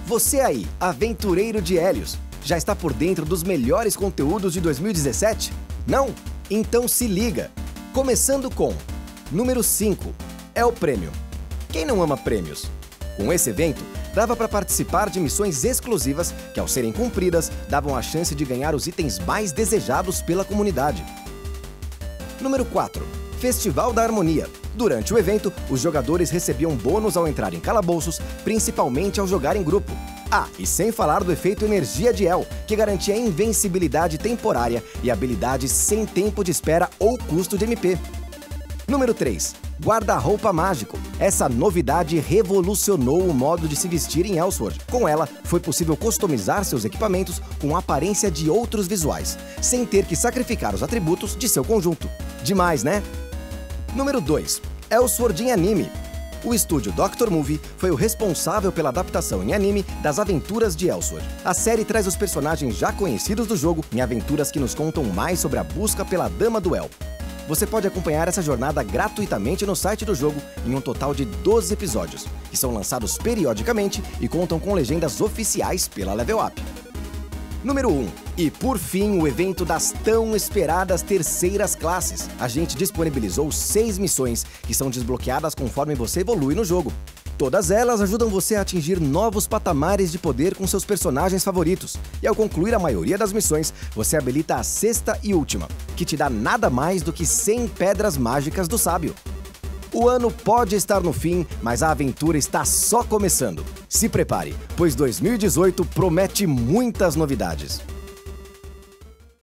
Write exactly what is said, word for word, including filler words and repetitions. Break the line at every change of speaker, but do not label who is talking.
Você aí, aventureiro de Hélios, já está por dentro dos melhores conteúdos de dois mil e dezessete? Não? Então se liga! Começando com número cinco, é o prêmio. Quem não ama prêmios? Com esse evento, dava para participar de missões exclusivas que, ao serem cumpridas, davam a chance de ganhar os itens mais desejados pela comunidade. Número quatro, Festival da Harmonia. Durante o evento, os jogadores recebiam bônus ao entrar em calabouços, principalmente ao jogar em grupo. Ah, e sem falar do efeito Energia de El, que garantia invencibilidade temporária e habilidades sem tempo de espera ou custo de M P. Número três, Guarda-roupa mágico. Essa novidade revolucionou o modo de se vestir em Elsword. Com ela, foi possível customizar seus equipamentos com a aparência de outros visuais, sem ter que sacrificar os atributos de seu conjunto. Demais, né? Número dois, Elsword em anime. O estúdio doutor Movie foi o responsável pela adaptação em anime das aventuras de Elsword. A série traz os personagens já conhecidos do jogo em aventuras que nos contam mais sobre a busca pela Dama do El. Você pode acompanhar essa jornada gratuitamente no site do jogo em um total de doze episódios, que são lançados periodicamente e contam com legendas oficiais pela Level Up. Número um. E por fim, o evento das tão esperadas terceiras classes. A gente disponibilizou seis missões que são desbloqueadas conforme você evolui no jogo. Todas elas ajudam você a atingir novos patamares de poder com seus personagens favoritos. E ao concluir a maioria das missões, você habilita a sexta e última, que te dá nada mais do que cem pedras mágicas do sábio. O ano pode estar no fim, mas a aventura está só começando. Se prepare, pois dois mil e dezoito promete muitas novidades.